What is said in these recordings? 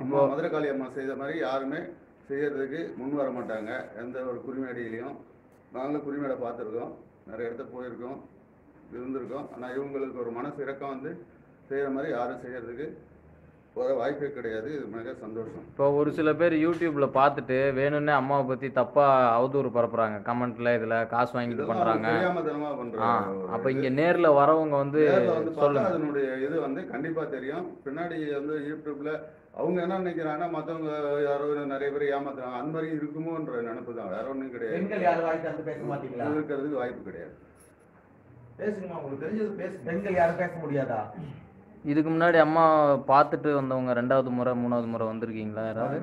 அம்மா மதுரை காளி அம்மா செய்த மாதிரி யாருமே செய்யறதுக்கு முன் வர மாட்டாங்க. எந்த ஒரு குறிமேடையிலையும் நாங்களும் குறிமேடை பார்த்துருக்கோம், நிறைய இடத்த போயிருக்கோம், இருந்திருக்கோம். ஆனால் இவங்களுக்கு ஒரு மனசு இறக்கம் வந்து செய்கிற மாதிரி யாரும் செய்யறதுக்கு வர வாய்ப்பே கிடையாது. இது மிக சந்தோஷம். இப்போ ஒரு சில பேர் யூடியூப்ல பார்த்துட்டு வேணும்னே அம்மாவை பற்றி தப்பாக அவதூறு பரப்புறாங்க, கமெண்ட்ல இதில் காசு வாங்கிட்டு பண்ணுறாங்க. தெரியாமத்தனமாக பண்ணுறாங்க. அப்போ இங்கே நேரில் வரவங்க வந்து சொல்லுங்க, அதனுடைய இது வந்து கண்டிப்பாக தெரியும். பின்னாடி வந்து யூடியூப்ல அவங்க என்ன நினைக்கிறாங்கன்னா மற்றவங்க யாரோ நிறைய பேர் ஏமாத்துறாங்க, அந்த மாதிரி இருக்குமோன்ற நினைப்பு தான், வேற ஒன்றும் கிடையாது. இருக்கிறதுக்கு வாய்ப்பு கிடையாது. பேசுங்கம்மா, உங்களுக்கு தெரிஞ்சது பேசுங்க. பெண்கள் யாரும் பேச முடியாதா? இதுக்கு முன்னாடி அம்மா பார்த்துட்டு வந்தவங்க 2வது முறை 3வது முறை வந்திருக்கீங்களா யாராவது?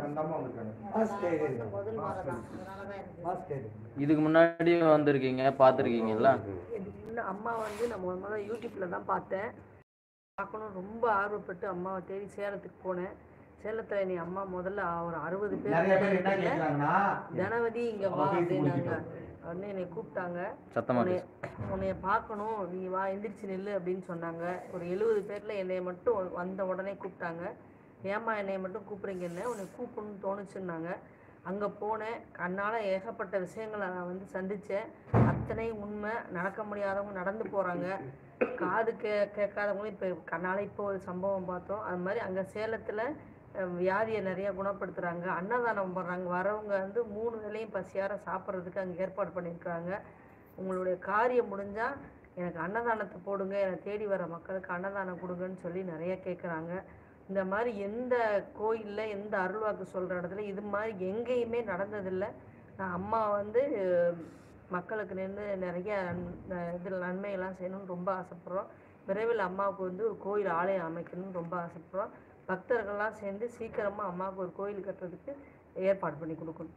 இதுக்கு முன்னாடியும் வந்திருக்கீங்க, பார்த்துருக்கீங்களா? அம்மா வந்து நான் முதல்ல யூடியூப்ல தான் பார்த்தேன், பார்க்கணும் ரொம்ப ஆர்வப்பட்டு அம்மாவை தேடி சேலத்துக்கு போனேன். சேலத்தில் நீ அம்மா முதல்ல ஒரு 60 பேர் தனவதி இங்கே வா அப்படின்னாங்க. உடனே என்னை கூப்பிட்டாங்க, உன்னைய பார்க்கணும், நீ வா எந்திரிச்சு நெல்லு அப்படின்னு சொன்னாங்க. ஒரு 70 பேரில் என்னைய மட்டும் வந்த உடனே கூப்பிட்டாங்க. ஏம்மா என்னைய மட்டும் கூப்பிட்றீங்கன்னு, உன்னை கூப்பிடணும்னு தோணுச்சுன்னாங்க. அங்கே போனேன், கண்ணால் ஏகப்பட்ட விஷயங்களை நான் வந்து சந்தித்தேன். அத்தனை உண்மை. நடக்க முடியாதவங்க நடந்து போகிறாங்க, காது கேட்காதவங்களும் இப்போ கண்ணால் இப்போ ஒரு சம்பவம் பார்த்தோம். அது மாதிரி அங்கே சேலத்தில் வியாதியை நிறையா குணப்படுத்துகிறாங்க, அன்னதானம் பண்ணுறாங்க. வரவங்க வந்து 3 வேளையும் பசியார சாப்பிட்றதுக்கு அங்கே ஏற்பாடு பண்ணியிருக்காங்க. உங்களுடைய காரியம் முடிஞ்சால் எனக்கு அன்னதானத்தை போடுங்க, என்னை தேடி வர மக்களுக்கு அன்னதானம் கொடுங்கன்னு சொல்லி நிறைய கேட்குறாங்க. இந்த மாதிரி எந்த கோயிலில் எந்த அருள்வாக்கு சொல்கிற இடத்துல இது மாதிரி எங்கேயுமே நடந்ததில்லை. நான் அம்மா வந்து மக்களுக்கு நின்று நிறைய இதில் நன்மையெல்லாம் செய்யணும்னு ரொம்ப ஆசைப்பட்றோம். விரைவில் அம்மாவுக்கு வந்து ஒரு கோயில் ஆலயம் அமைக்கணும்னு ரொம்ப ஆசைப்பட்றோம். பக்தர்கள்லாம் சேர்ந்து சீக்கிரமாக அம்மாவுக்கு ஒரு கோயில் கட்டுறதுக்கு ஏற்பாடு பண்ணி கொடுக்கணும்.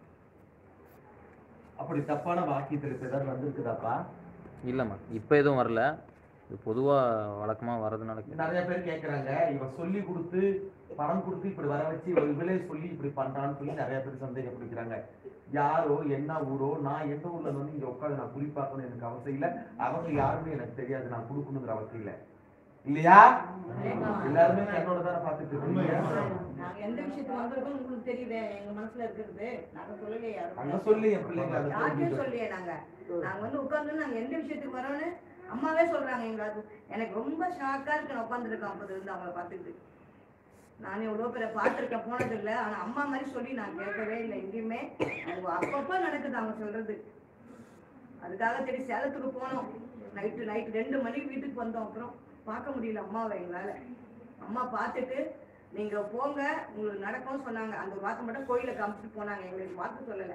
அப்படி தப்பான வாக்கியத்தில் ஏதாவது வந்திருக்குதாப்பா? இல்லைம்மா, இப்போ எதுவும் வரல. இது பொதுவாக வழக்கமாக வரதுனால நிறைய பேர் கேட்குறாங்க, இவன் சொல்லி கொடுத்து பணம் கொடுத்து இப்படி வர வச்சு இவளே சொல்லி இப்படி பண்ணுறான்னு சொல்லி நிறைய பேர் சந்தேகப்படுகிறாங்க. யாரோ என்ன ஊரோ, நான் எந்த ஊர்ல வந்து இங்கே உட்காந்து நான் குறி பார்க்கணும் எனக்கு அவசியம் இல்லை, அவங்க யாருமே எனக்கு தெரியாது, நான் கொடுக்கணுங்கிற அவசியம் இல்லை இல்லையா? எல்லாருமே என்னோட தானே பார்த்துட்டு இருக்கீங்க. எந்த விஷயத்துக்கு வந்திருக்கோம் உங்களுக்கு தெரியுது, எங்க மனசுல இருக்கிறது நாங்க சொல்லலையே, அங்க சொல்லி என் பிள்ளைங்க யாருக்கும் சொல்லியே நாங்க வந்து உட்கார்ந்து நாங்க எந்த விஷயத்துக்கு வரோன்னு அம்மாவே சொல்றாங்க. எங்களுக்கு எனக்கு ரொம்ப ஷாக்கா இருக்கு. நான் உட்காந்துருக்கேன் அப்போது இருந்து அவங்கள பார்த்துட்டு. நான் எவ்வளோ பேரை பார்த்துருக்கேன், போனதில்லை. ஆனால் அம்மா மாதிரி சொல்லி நான் கேட்கவே இல்லை எங்கேயுமே. அது அப்பப்போ நடக்குது அவங்க சொல்றது. அதுக்காக சரி சேலத்துக்கு போனோம். நைட்டு 2 மணிக்கு வீட்டுக்கு வந்தோம். அப்புறம் பார்க்க முடியல அம்மாவை எங்களால். அம்மா பார்த்துட்டு நீங்கள் போங்க உங்களுக்கு நடக்கும்னு சொன்னாங்க. அந்த வார்த்தை மட்டும் கோயிலை காமிச்சிட்டு போனாங்க, எங்களுக்கு வார்த்தை சொல்லலை.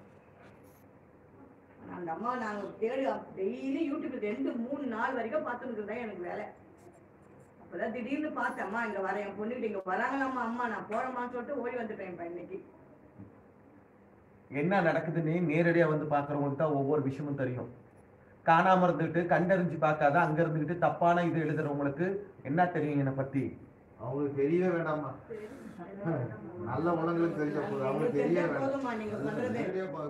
அந்த அம்மாவை நாங்கள் தேடி டெய்லி யூடியூப்ல 2-3 நாள் வரைக்கும் பார்த்துட்டு தான் எனக்கு வேலை. அப்போதான் திடீர்னு பார்த்தேன், அம்மா இங்கே வரேன், என் பொண்ணுகிட்ட இங்கே வராங்களாம்மா, அம்மா நான் போகிறேம்மான்னு சொல்லிட்டு ஓடி வந்துட்டேன். இப்போ இன்னைக்கு என்ன நடக்குதுன்னு நேரடியாக வந்து பார்க்குறவங்களுக்கு தான் ஒவ்வொரு விஷயமும் தெரியும். காணாம இருந்துட்டு கண்டறிஞ்சு பார்க்காத அங்க இருந்துகிட்டு தப்பான இது எழுதுறவங்களுக்கு என்ன தெரியும் என்னை பத்தி? அவங்களுக்கு தெரியவே வேண்டாமா, நல்ல உலங்களுக்கு தெரிய போகுது, அவங்களுக்கு தெரிய போதுமா நீங்க பண்றது.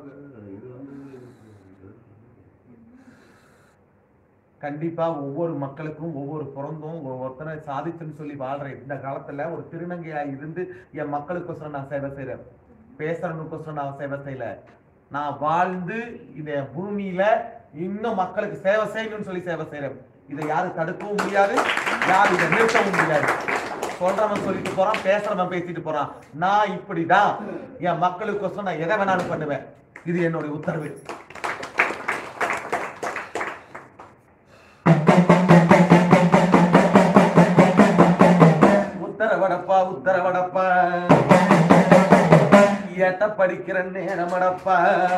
கண்டிப்பா ஒவ்வொரு மக்களுக்கும் ஒவ்வொரு பிறந்தும் ஒவ்வொருத்தனை சாதிச்சுன்னு சொல்லி வாழ்ற இந்த காலத்துல ஒரு திருநங்கையா இருந்து என் மக்களுக்கோசரம் நான் சேவை செய்யறேன், பேசுறவனுக்கோசரம் நான் சேவை செய்யல. நான் வாழ்ந்து இந்த பூமியில இன்னும் மக்களுக்கு சேவை செய்யணும்னு சொல்லி சேவை செய்யறேன். இதை யாரும் தடுக்கவும் முடியாது, யாரும் இதை நிறுத்தவும் முடியாது. சொல்றவன் சொல்லிட்டு போறான், பேசுறவன் பேசிட்டு போறான். நான் இப்படிதான் என் மக்களுக்கோசரம் நான் எதை வேணாலும் பண்ணுவேன். இது என்னுடைய உத்தரவு. உத்தரவடப்பா உத்தரவடப்பா, ஏட்ட படிக்கிற நேரமடப்பா,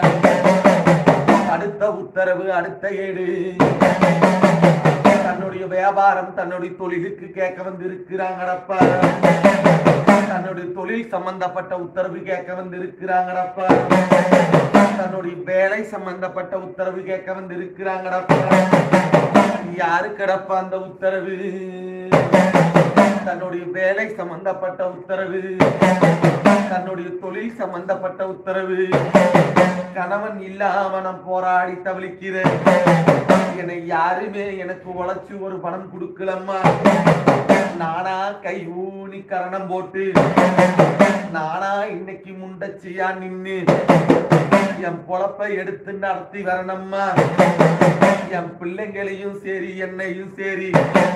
அடுத்த உத்தரவு அடுத்த ஏடு. தன்னுடைய வியாபாரம் தன்னுடைய தொழிலுக்கு கேட்க வந்து இருக்கிறாங்கடப்பா, தன்னுடைய தொழில் சம்பந்தப்பட்ட உத்தரவு கேட்க வந்து இருக்கிறாங்கடப்பா, தன்னுடைய வேலை சம்பந்தப்பட்ட உத்தரவு கேட்க வந்து இருக்கிறாங்கடப்பா. யாரு கிடப்பா அந்த உத்தரவு? தன்னுடைய வேலை சம்பந்தப்பட்ட உத்தரவு, தன்னுடைய தொழில் சம்பந்தப்பட்ட உத்தரவு. கணவன் இல்லாம நான் போராடி தவிக்கிறேன், என்னை யாருமே எனக்கு உழைச்சு ஒரு பணம் கொடுக்கலம்மா. நானா கை ஊனி கரணம் போட்டு நானா இன்னைக்கு முண்டச்சியா நின்னு என் பொழப்பை எடுத்து நடத்தி வரணும்மா. என் பிள்ளைங்களையும் சரி என்னையும் சரி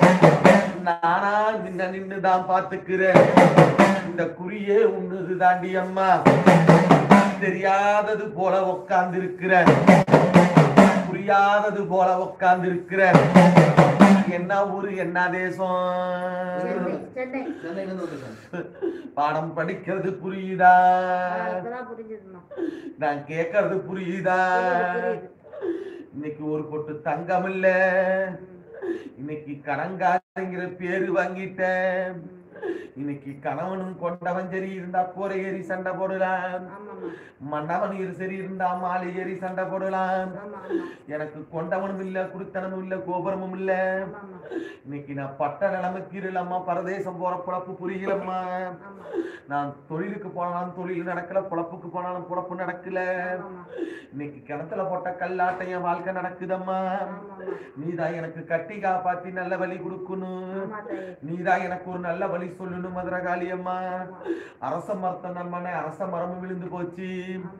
நானா நின்னு தான் பாத்துக்கிறேன். இந்த குறியே உன்னுது தாண்டி அம்மா. தெரியாதது போல உட்கார்ந்து இருக்கிறேன், புரியாதது போல உட்கார்ந்து இருக்கிறேன். என்ன ஊரு என்ன தேசம்? சென்னை. சென்னையில இருந்து வந்திருக்காங்க. பாடம் படிக்கிறது புரியுதா? இப்பதான் புரிஞ்சுதுமா. நான் கேட்கறது புரியுதா? புரியுது. இன்னைக்கு ஒரு பொட்டு தங்கம் இல்ல, இன்னைக்கு கடங்காரிங்கிற பேரு வாங்கிட்டேன். இன்னைக்கு கணவனும் கொண்டவன் சரி இருந்தா கூரை ஏறி சண்டை போடலாம், ஆமாமா. மன்னவன் சரி இருந்தா மாலை ஏறி சண்டை போடலாம். ஆமா ஆமா. எனக்கு கொண்டவனும் இல்ல, குடித்தனமும் இல்ல, கோபுரமும் இல்ல. ஆமாமா. இன்னைக்கு நான் பட்ட நிலைமைக்கு இல்லம்மா. பரதேசம் போற பொழப்பு புரியலம்மா. ஆமா. நான் தொழிலுக்கு போனாலும் தொழில் நடக்கல, பொழப்புக்கு போனாலும் பொழப்பு நடக்கல. ஆமாமா. இன்னைக்கு கிணத்துல போட்ட கல்லாட்டம் என் வாழ்க்கை நடக்குதம்மா. ஆமாமா. நீதான் எனக்கு கட்டி காப்பாத்தி நல்ல வழி கொடுக்கணும். ஆமா தாயே. நீதான் எனக்கு ஒரு நல்ல வழி சொல்லணும் மதுரகாளி அம்மா. அரச மரத்தை நம்பன அரச மரமும் விழுந்து போச்சு,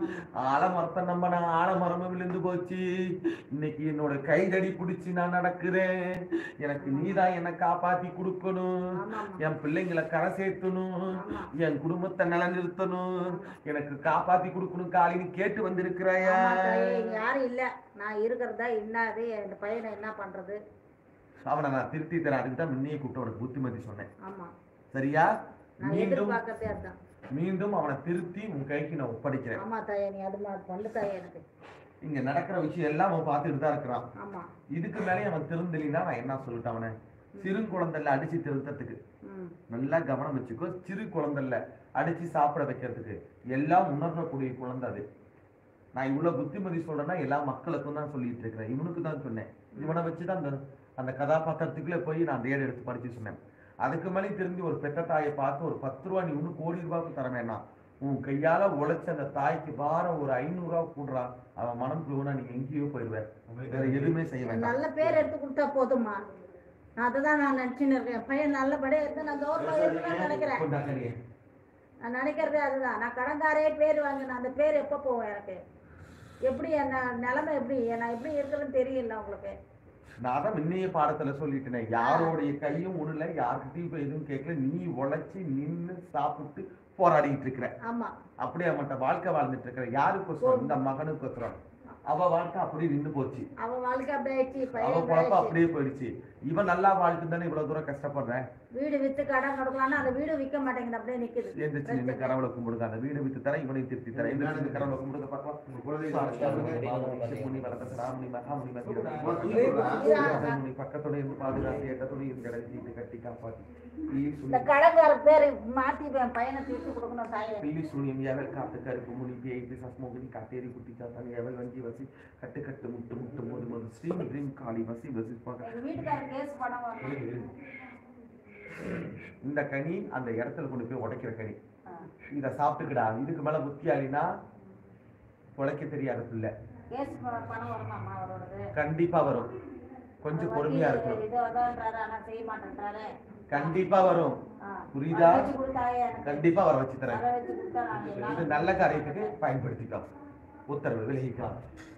ஆல மரத்தை நம்பன ஆல மரமும் விழுந்து போச்சு. இன்னைக்கு என்னோட கைதடி பிடிச்சி நான் நடக்கிறேன். எனக்கு நீதான் என்னை காப்பாத்தி கொடுக்கணும், ஆமாமா. என் பிள்ளைங்களை கரை சேர்த்தணும், ஆமா. என் குடும்பத்தை நிலைநிறுத்தணும், எனக்கு காப்பாத்தி கொடுக்கணும் காலின்னு கேட்டு வந்திருக்கிறாயா? ஆமா தாயே, இங்க யாரும் இல்ல. நான் இருக்கிறதா என்னது இந்த பையனை என்ன பண்றது? அவனை நான் திருத்தி தரேன். அதுக்கு தான் முன்னையே கூப்பிட்டு அவனுக்கு புத்திமதி சொன்னேன். ஆமா. சரியா? நான் மீண்டும் எதிர்பார்க்கறதே அதான். மீண்டும் அவனை திருத்தி உன் கைக்கு நான் ஒப்படைக்கிறேன். ஆமா தாயே, நீ அது மாதிரி பண்ணு தாயே எனக்கு. இங்க நடக்கிற விஷயம் எல்லாம் அவன் பார்த்துட்டு தான் இருக்கிறான். ஆமா. இதுக்கு மேலே அவன் திருந்தலினா நான் என்ன சொல்லிட்டேன் அவனை? சிறு குழந்தைல அடிச்சு திருத்தத்துக்கு ம். நல்லா கவனம் வச்சுக்கோ. சிறு குழந்தைல அடிச்சு சாப்பிட வைக்கிறதுக்கு எல்லாம் உணரக்கூடிய குழந்தை அது. நான் இவ்வளவு புத்திமதி சொல்றேன்னா எல்லா மக்களுக்கும் தான் சொல்லிட்டு இருக்கிறேன். இவனுக்கு தான் சொன்னேன். இவனை வச்சுதான் அந்த கதாபாத்திரத்துக்குள்ளே போய் நான் அந்த ஏடு எடுத்து படிச்சு சொன்னேன். அதுக்கு மேலே திரும்பி ஒரு பெத்த தாயை பார்த்து ஒரு 10 ரூபா நீ ஒன்று கோடி ரூபாய்க்கு தர வேணாம், உன் கையால உழைச்ச அந்த தாய்க்கு வாரம் ஒரு 500 ரூபா கூடுறா, அவன் மனம் குழுவுனா நீங்க எங்கேயோ போயிடுவேன். வேற எதுவுமே செய்ய வேண்டாம். நல்ல பேர் எடுத்து கொடுத்தா போதுமா? நான் அதுதான் நான் நினைச்சுன்னு இருக்கேன். பையன் நல்லபடியா இருந்து நான் கௌரவம் இருக்குன்னு நினைக்கிறேன். கொண்டாக்கறியே. நான் நினைக்கிறதே அதுதான். நான் கடன்காரே பேர் வாங்கினேன். அந்த பேர் எப்போ போவோம் எனக்கு? எப்படி என்ன நிலைமை எப்படி நான் எப்படி இருக்கிறதுன்னு தெரியல உங்களுக்கு. நான் தான் முன்னைய பாடத்துல சொல்லிட்டேனே, யாரோடைய கையும் ஒண்ணுல, யாருக்கிட்டையும் போய் எதுவும் கேட்கல. நீ உழைச்சி நின்று சாப்பிட்டு போராடிட்டு இருக்கிற. ஆமா. அப்படியே அவன்கிட்ட வாழ்க்கை வாழ்ந்துட்டு இருக்கிற. யாருக்கோசரம்? இந்த மகனுக்கோசரம். அவ வாழ்க்கை அப்படியே நின்று போச்சு. அவ வாழ்க்கை அப்படி ஆயிடுச்சு. அவ பையன் குழப்பம் ஆயிடுச்சு. அப்படியே போயிடுச்சு. இவன் நல்லா வாழ்க்கை தானே இவ்வளவு தூரம் கஷ்டப்படுறேன். வீடு வித்து கடன் கொடுக்கலாம்னா அந்த வீடு விற்க மாட்டேங்குது, அப்படியே நிக்குது. எந்திரிச்சு நின்று கடவுளை கும்பிடுங்க. அந்த வீடு வித்து தரேன், இவனையும் திருத்தி தரேன். எந்திரிச்சு நின்று கடவுளை கும்பிடுங்க பார்க்கலாம். உங்க குழந்தைய பக்கத்தோட இருந்து பாதுகாத்து எட்டத்தோட இருந்து கிடைச்சி கட்டி காப்பாத்தி இந்த கடன்கார பேர் மாத்தி என் பையனை திருத்தி கொடுக்கணும் தாயே. பில்லி சூனியம் ஏவல் காத்து கருப்பு முனி பேய்த்து சஸ்மோகினி காட்டேரி குட்டி சாத்தானி ஏவல் வஞ்சி வசி கட்டு கட்டு முட்டு முட்டு மோது மோது ஸ்ரீம் ட்ரீம் காளி வசி வசி எங்க வீட்டுக்காரர் கேஸ் பணம் வரணும். இந்த கனி அந்த இடத்துல கொண்டு போய் உடைக்கிற கனி. இத சாப்பிட்டுக்கிடா. இதுக்கு மேல புத்தியாளினா உழைக்க தெரியாத பிள்ளை. கேஸ் பணம் வரணுமா அவரோடது? கண்டிப்பா வரும். கொஞ்சம் பொறுமையா இருக்கும். இதோ அதான்றாரு, ஆனா செய்ய மாட்டேன்றாரு. கண்டிப்பா வரும். புரியுதா? கண்டிப்பா வர வச்சு தரேன். இது நல்ல காரியத்துக்கு பயன்படுத்திக்கலாம். உத்தரவு விலகிக்கலாம்.